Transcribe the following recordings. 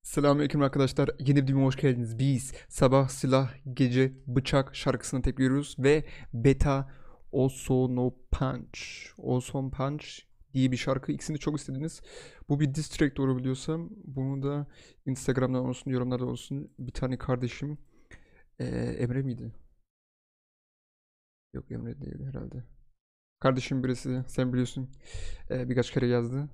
Selamünaleyküm arkadaşlar. Yeni bir videoma hoş geldiniz. Biz sabah silah, gece bıçak şarkısını tekliyoruz ve Beta Osono Punch. Oson Punch diye bir şarkı. İkisini de çok istediniz. Bu bir diss track doğru biliyorsam. Bunu da Instagram'dan olsun, yorumlarda olsun. Bir tane kardeşim Emre miydi? Yok, Emre değil herhalde. Kardeşim birisi, sen biliyorsun, birkaç kere yazdı.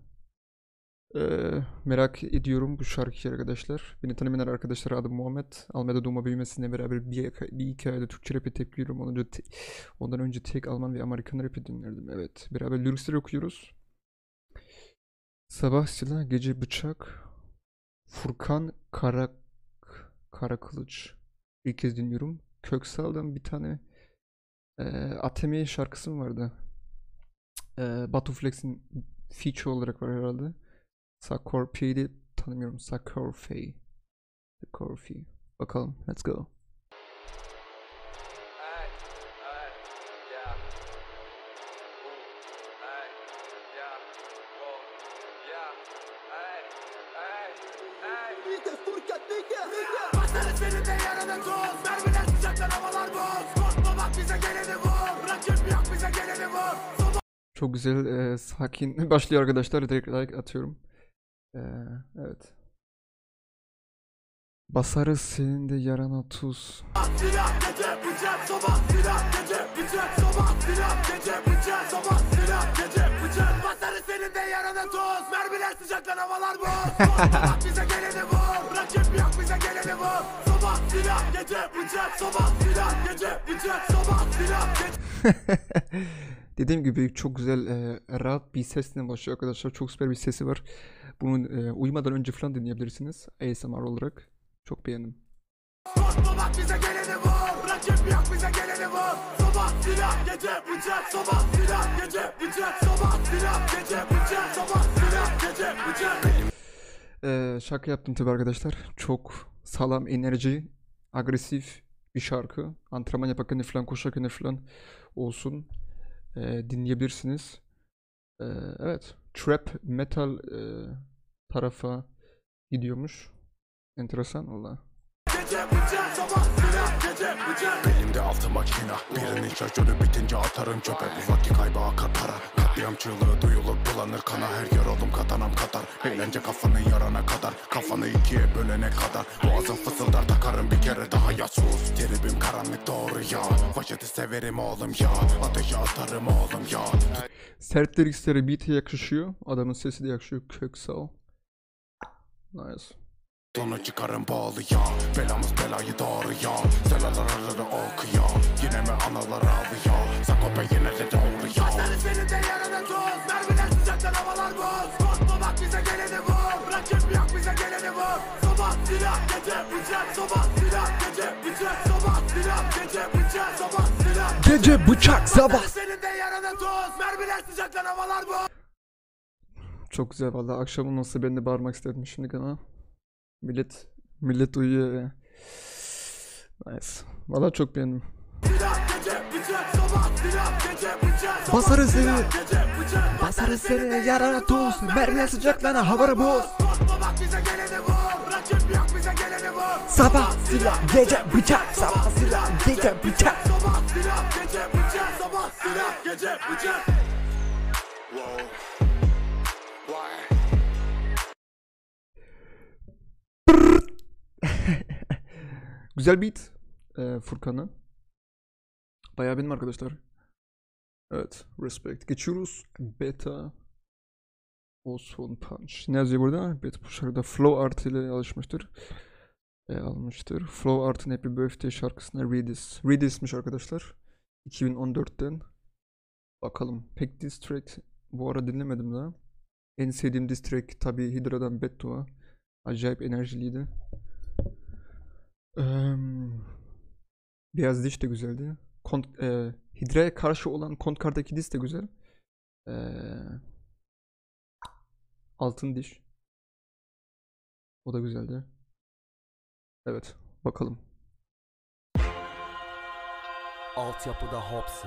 Merak ediyorum bu şarkıyı arkadaşlar. Beni tanımayan arkadaşlar, adım Muhammed. Almanya'da doğma büyümesiyle beraber bir iki ayda Türkçe rap'i tekliyorum. Ondan önce tek Alman ve Amerikan rap'i dinlerdim. Evet. Beraber lyrikleri okuyoruz. Sabah silah, gece bıçak. Furkan Karakılıç. İlk kez dinliyorum. Köksal'dan bir tane Atemi şarkısı mı vardı? Batu Flex'in feature olarak var herhalde. Sakorpi'yi de tanımıyorum. Sakorfi. Bakalım. Let's go. Basarız senin de yarına toz. Mermiler sıcaklar, havalar boz. Korkma bak bize geleni vur. Rakip yok, bize geleni vur. Çok güzel, sakin başlıyor arkadaşlar. Direkt like atıyorum. Evet. Basarız senin de yarana tuz. Silah gece bıçak, sabah silah gece bıçak, sabah silah gece bıçak, sabah silah gece bıçak. Basarız senin de yarına toz. Mermiler sıcaklar, havalar boz. Korkma bak bize geleni vur. Rakip yok, bize geleni vur. Sabah silah gece bıçak, sabah silah gece bıçak, sabah silah gece. Dediğim gibi çok güzel, rahat bir sesle başlıyor arkadaşlar. Çok süper bir sesi var. Bunu uyumadan önce falan dinleyebilirsiniz. ASMR olarak. Çok beğendim. Korkma bak bize geleni vur. Rakip yok, bize geleni vur. Sabah silah gece bıçak, sabah silah gece bıçak, sabah silah gece bıçak, sabah silah gece bıçak. Şaka yaptım tabii arkadaşlar. Çok sağlam enerji, agresif bir şarkı. Antrenman yaparken de falan, koşarken de falan olsun. Dinleyebilirsiniz. Evet. Trap metal tarafa gidiyormuş. Enteresan valla. Gece bıçak, sabah silah gece bıçak. Elimde altı makina. Birinin şarjörü bitince atarım çöpe. Bir vakit kaybı akar para. Katliam çığlığı duyulur bulanır kana. Her yer oğlum katanam katar. Eğlence kafanı yarana kadar. Kafanı ikiye bölene kadar. Boğazın fısıldar takarım bir kere daha ya sus. Tribim karanlık doğru ya. Vahşeti severim oğlum ya. Ateşe atarım oğlum ya. Sert lirikleri beat'e yakışıyor. Adamın sesi de yakışıyor. Köksal. Nice. Sonu çıkarım bağlı ya. Belamız belayı doğru ya. Selalarları okuyor. Yine mi analar ağlıyor. Sakope yine de doğru ya. Basarız senin de yarına toz. Mermiler sıcaklar, havalar boz. Korkma bak bize geleni vur. Rakip yok, bize geleni vur. Sabah silah gece bıçak, sabah silah gece bıçak, sabah silah gece bıçak, sabah silah Gece bıçak sabah. Basarız senin de yarına toz. Mermiler sıcaklar, havalar boz. Çok güzel valla. Akşamın nasıl ben de bağırmak istedim şimdi ama. Millet uyuyor ya. Nice. Valla çok beğendim. Silah gece bıçak, sabah silah gece bıçak, sabah Basarız seni. silah gece bıçak. Basarız seni yarana toz. Mermiler sıcaklığına havara boz. Korkma bak bize geleni vur. Rakip yok, bize geleni vur. Sabah silah gece bıçak. Sabah silah gece bıçak. Sabah silah gece bıçak, sabah silah gece bıçak. Wow. Why? Güzel beat. Furkan'ın. Bayağı benim arkadaşlar. Evet. Respect. Geçiyoruz. Beta. Oson Punch. Ne yazıyor burada? Beta bu şarkıda flow art ile alışmıştır. Almıştır. Flow Art'ın Happy Birthday şarkısına Redis. Redis'miş arkadaşlar. 2014'ten. Bakalım. Pek diss track bu ara dinlemedim daha. En sevdiğim diss track tabi Hydra'dan Beddua. Acayip enerjiliydi. Beyaz Diş de güzeldi. Hydra'ya karşı olan Kontkardaki diss de güzel. Altın Diş. O da güzeldi. Evet. Bakalım. Altyapıda Hobson.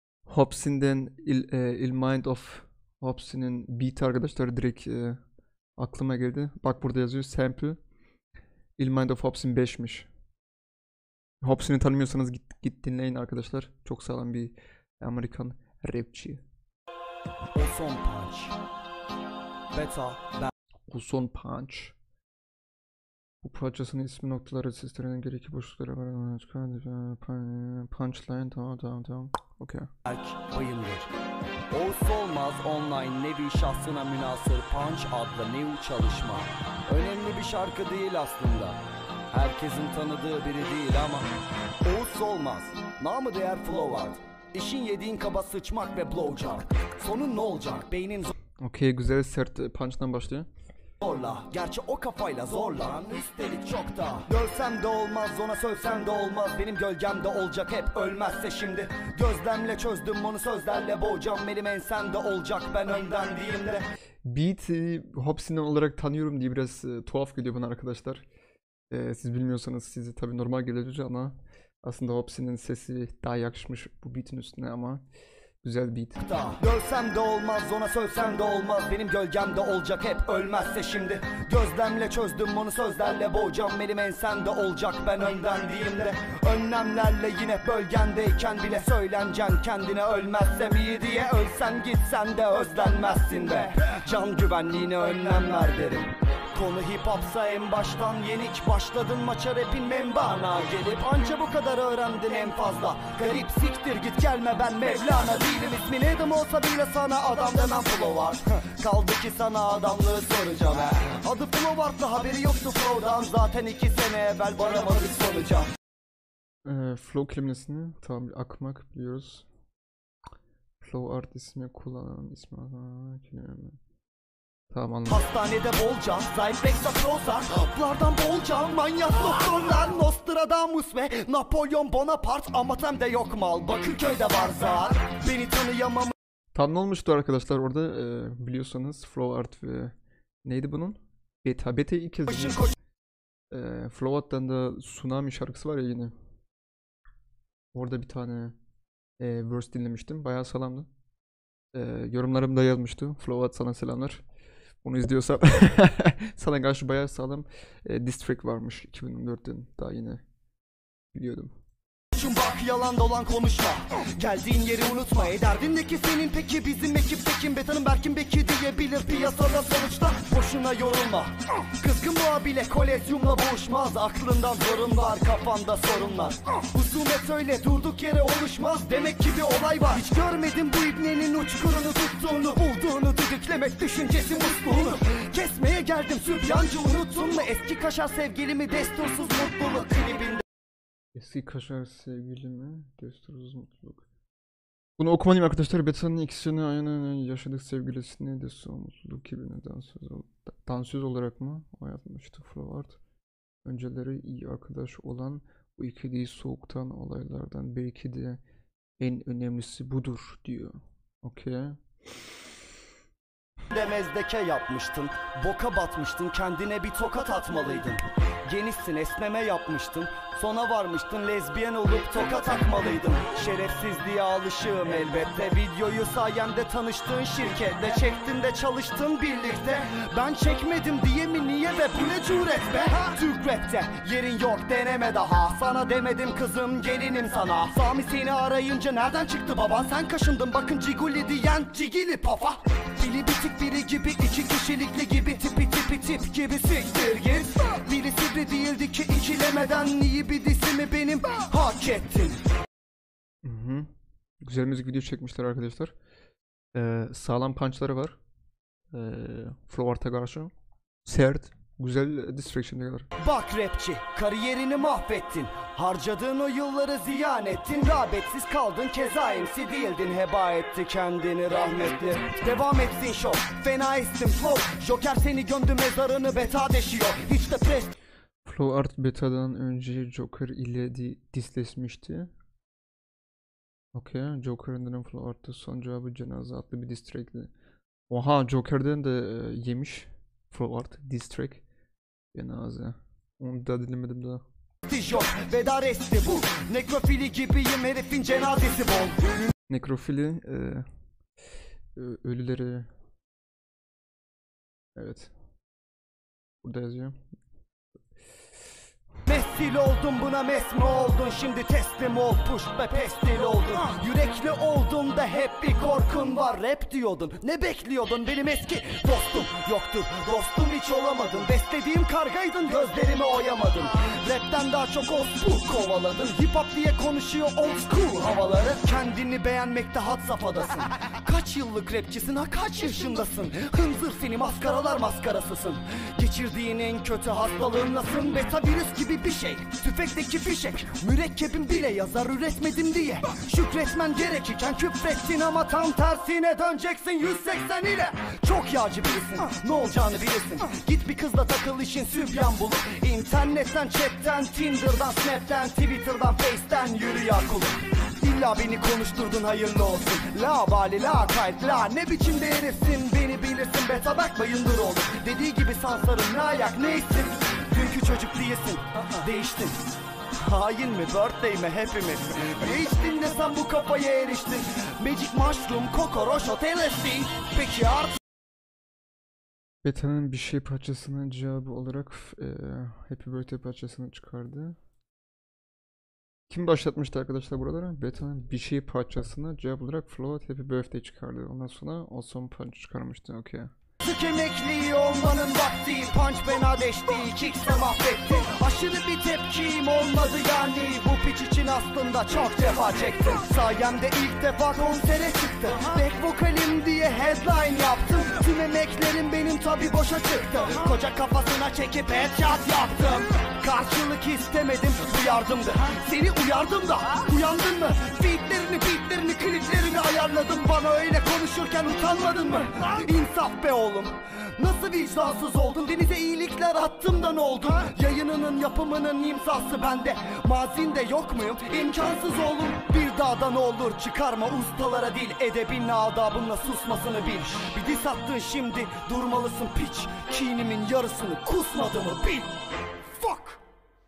Hobson'den Il Mind of Hobson'ın beat arkadaşlar direkt Aklıma geldi. Bak burada yazıyor sample. Il Mind of Hopsin 5'miş. Hopsin'i tanımıyorsanız git dinleyin arkadaşlar. Çok sağlam bir Amerikan rapçi. O son punch. Beta ben. O son punch. Bu parçasının ismi noktaları seslerinin gerekli boşlukları var. Punchline tamam. Okey. Berk Bayındır. Oğuz Olmaz online nevi şahsına münasır Punch adlı new çalışma. Önemli bir şarkı değil aslında. Herkesin tanıdığı biri değil ama Oğuz Olmaz, namı değer Flow Art. İşin yediğin kaba sıçmak ve blowjob. Sonun ne olacak? Beynin Okey, güzel sert punch'tan başlıyor. zorla, gerçi o kafayla zorla. Üstelik çok da dövsem de olmaz, ona sövsem de olmaz. Benim gölgemde olacak hep ölmezse şimdi. Gözlemle çözdüm onu sözlerle boğacağım. Benim ensemde olacak ben önden diyeyim de. Beat Hopsin'i olarak tanıyorum diye biraz tuhaf geliyor bana arkadaşlar. Siz bilmiyorsanız size tabii normal gelir ama aslında Hopsin'in sesi daha yakışmış bu beat'in üstüne ama güzel beat. Dövsem de olmaz, ona sövsem de olmaz. Benim gölgemde olacak hep ölmezse şimdi. Gözlemle çözdüm onu sözlerle boğacağım. Benim ensemde olacak ben önden diyeyim de. Önlemlerle yine bölgendeyken bile söyleneceksin kendine ölmezsem iyi diye. Ölsen gitsen de özlenmezsin be. Can güvenliğine önlem ver derim. Konu hip hopsa en baştan yenik. Başladın maça rapin membana gelip anca bu kadar öğrendin en fazla. Garip siktir git gelme ben Mevlana değilim. İsmin Adam olsa bile sana adam demem Flow Art. Kaldı ki sana adamlığı soracağım he. Adı Flow Art'la haberi yoktu Flow'dan. Zaten 2 sene evvel varamadık sonuca. Flow kelimesini tamam akmak biliyoruz. Flow Art ismi kullanan ismi kelime. Tamam anladım. Hastanede bolca, Zypexa Prozac, haplardan bolca, manyak doktorlar, Nostradamus ve Napolyon Bonaparte, Amatem de yok mal, Bakırköy'de var zar, beni tanıyamam. Tam ne olmuştu arkadaşlar orada biliyorsanız Flow Art ve neydi bunun? Beta'yı ilk kez Flow Art'tan da Tsunami şarkısı var ya yine. Orada bir tane verse dinlemiştim, bayağı sağlamdı. Yorumlarımda yazmıştı. Flow Art sana selamlar. Onu izliyorsam sana karşı bayağı sağlam diss track varmış 2014'ten daha yine biliyordum. Bak yalan dolan konuşma. Geldiğin yeri unutma. Derdindeki senin peki bizim ekipte kim? Betanın Berkin Beki diyebilir piyasada sonuçta. Boşuna yorulma. Kızgın boğa bile kolezyumla boğuşmaz. Aklından sorun var, kafanda sorunlar. Husumet öyle durduk yere oluşmaz. Demek ki bir olay var. Hiç görmedim bu ibnenin uçkurunu tuttuğunu, bulduğunu düdüklemek düşüncesi musluğunu. Kesmeye geldim sübyancı, unuttun mu? Eski kaşar sevgilimi destursuz mutluluk klibinde. Eski kaşar sevgili mi? Destursuz mutluluk. Bunu okumalıyım arkadaşlar. Beta'nın ikisini aynı yaşadık sevgilisini destursuz mutluluk gibi dansöz olarak mı? O yapmıştı Flow Art. Önceleri iyi arkadaş olan bu ikiliyi soğuktan olaylardan belki de en önemlisi budur diyor. Okey. Mezdeke yapmıştın, boka batmıştın, kendine bir tokat atmalıydın. Genişsin, esneme yapmıştın, sona varmıştın, lezbiyen olup tokat atmalıydın. Şerefsizliğe alışığım elbette, videoyu sayemde tanıştığın şirkette, çektin de çalıştın birlikte. Ben çekmedim diye mi niye ve bu ne cüret be? Türk rapte yerin yok deneme daha, sana demedim kızım gelinim sana. Sami seni arayınca nereden çıktı baban, sen kaşındın bakın ciguli diyen cigili pafa. Biri bitik biri gibi, 2 kişilikli gibi, tipi tip gibi siktir git. Biri sivri değildi ki ikilemeden iyi bir disimi benim hak ettin. Güzel müzik video çekmişler arkadaşlar. Sağlam punchları var. Flow Art'a karşı. Sert. Güzel distraction'lar. Bak rapçi, kariyerini mahvettin. Harcadığın o yılları ziyan ettin. Rağbetsiz kaldın, keza MC değildin. Heba etti kendini rahmetli. Devam etsin show, fena estim flow. Joker seni gömdü mezarını beta deşiyor. Hiç de pres. Flow Art Beta'dan önce Joker ile disleşmişti. Okey. Joker'ın Flow Art'ta son cevabı cenaze adlı bir diss track'ti. Oha, Joker'den de yemiş Flow Art diss track. Cenaze. Onu da dinlemedim daha. Yok, veda resti bu. Nekrofili gibiyim, herifin cenazesi bol. Nekrofili ölüleri, evet, Burada yazıyor. Mesil oldun buna mes mi oldun? Şimdi teslim ol push be pestil oldun. Yürekli oldun da hep bir korkun var. Rap diyordun ne bekliyordun benim eski dostum yoktur. Dostum hiç olamadın. Beslediğim kargaydın gözlerimi oyamadın. Rapten daha çok old school kovaladın. Hip hop diye konuşuyor old school havaları. Kendini beğenmekte had safhadasın. Kaç yıllık rapçisin ha kaç yaşındasın? Hınzır seni maskaralar maskarasısın. Geçirdiğin en kötü hastalığın nasıl? Beta virüs gibi bir şey. Tüfekteki fişek. Mürekkebim bile yazar üretmedim diye. Şükretmen gerekirken küfrettin ama tam tersine döneceksin 180 ile. Çok yağcı birisin. Ne olacağını bilirsin. Git bir kızla takıl işin sübyan bulur. İnternetten, chatten, Tinder'dan, Snap'ten, Twitter'dan, Face'ten yürü ya kulum. İlla beni konuşturdun hayırlı olsun. La bali la kayıt la ne biçimde herifsin beni bilirsin. Beta bakma yındır olur. Dediği gibi sansarın ne ayak ne isim. Dünkü çocuk değilsin değiştin. Hain mi birthday mi hepimiz. Ne içtin de sen bu kafaya eriştin. Magic mushroom kokoroş LSD. Peki artık Beta'nın bir şey parçasının cevabı olarak Happy Birthday parçasını çıkardı. Kim başlatmıştı arkadaşlar buralara? Beta'nın bir şey parçasına cevap olarak Float Happy Birthday çıkardı. Ondan sonra Awesome Punch çıkarmıştı. Okey. sık emekli olmanın vakti. Punch fena deşti, kickse mahvetti. Aşırı bir tepkim olmadı yani. Bu piç için aslında çok defa çektim. Sayemde ilk defa konsere çıktı. Back vokalim diye headline yaptım. Tüm emeklerim benim tabi boşa çıktı. Koca kafasına çekip headshot yaptım. Karşılık istemedim, bu yardımdı. Seni uyardım da, uyandın mı? Beatlerini, kliplerini ayarladım. Bana öyle konuşurken utanmadın mı? İnsaf be oğlum. Nasıl vicdansız oldun? Denize iyilikler attım da ne oldu? Yayınının yapımının imzası bende. Mazinde yok muyum? İmkansız oğlum. Bir daha da ne olur çıkarma ustalara dil. Edebinle adabınla susmasını bil. Bir diss attın şimdi durmalısın piç. Kinimin yarısını kusmadığımı bil. Fuck!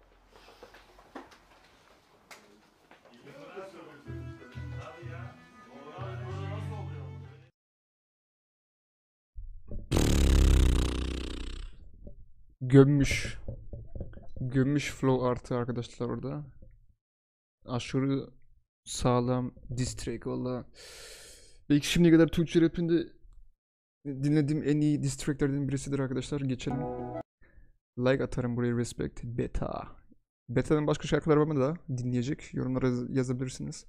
Gömmüş. Gömmüş flow artı arkadaşlar orada. Aşırı sağlam diss track valla. Belki şimdiye kadar Türkçe rapinde dinlediğim en iyi diss tracklerden birisidir arkadaşlar. Geçelim. Like atarım buraya respect. Beta. Beta'nın başka şarkıları var mı da dinleyecek? Yorumlara yazabilirsiniz.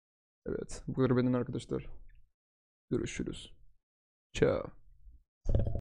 Evet. Bu kadar benden arkadaşlar. Görüşürüz. Ciao.